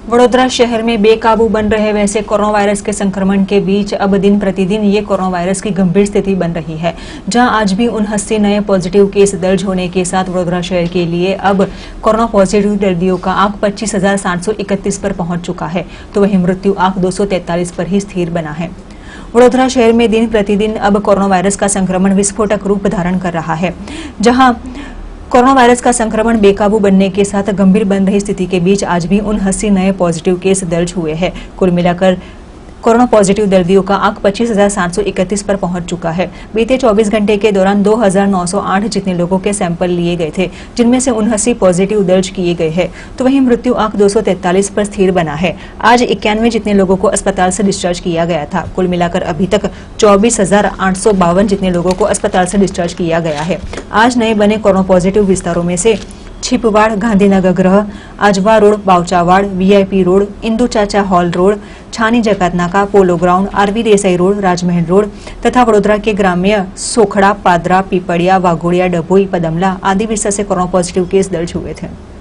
वडोदरा शहर में बेकाबू बन रहे वैसे कोरोना वायरस के संक्रमण के बीच अब दिन प्रतिदिन ये कोरोना वायरस की गंभीर स्थिति बन रही है, जहां आज भी 79 नए पॉजिटिव केस दर्ज होने के साथ वडोदरा शहर के लिए अब कोरोना पॉजिटिव दर्दियों का आंक 25,731 पर पहुंच चुका है, तो वहीं मृत्यु आंक 243 पर ही स्थिर बना है। वडोदरा शहर में दिन प्रतिदिन अब कोरोना वायरस का संक्रमण विस्फोटक रूप धारण कर रहा है, जहां कोरोना वायरस का संक्रमण बेकाबू बनने के साथ गंभीर बन रही स्थिति के बीच आज भी 79 नए पॉजिटिव केस दर्ज हुए हैं। कुल मिलाकर कोरोना पॉजिटिव दर्दियों का आंक 25,731 पर पहुंच चुका है। बीते 24 घंटे के दौरान 2,908 जितने लोगों के सैंपल लिए गए थे, जिनमें से 79 पॉजिटिव दर्ज किए गए हैं, तो वहीं मृत्यु आंक 243 पर स्थिर बना है। आज 91 जितने लोगों को अस्पताल से डिस्चार्ज किया गया था। कुल मिलाकर अभी तक 24,852 जितने लोगों को अस्पताल से डिस्चार्ज किया गया है। आज नए बने कोरोना पॉजिटिव विस्तारों में से Chhipwad, Gandhinagar Griha, Ajwa road, Bavchavad, VIP road, Indu Chacha hall road, Chhani Jakat Naka, polo ground, R V Desai road, Rajmahal road तथा वडोदरा के ग्राम्य सोखड़ा, पादरा, पीपड़िया, वाघोड़िया, डभोई, पदमला आदि विस्तार से कोरोना पॉजिटिव केस दर्ज हुए थे।